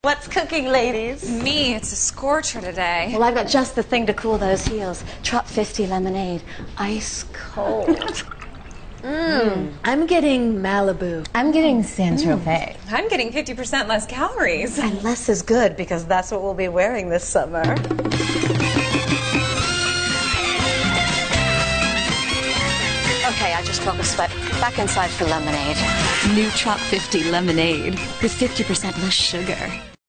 What's cooking, ladies? Me, it's a scorcher today. Well, I've got just the thing to cool those heels. Trop 50 lemonade. Ice cold. I'm getting Malibu. I'm getting Saint Tropez. I'm getting 50% less calories. And less is good because that's what we'll be wearing this summer. Okay, I just broke a sweat. Back inside for lemonade. New Trop 50 lemonade with 50% less sugar.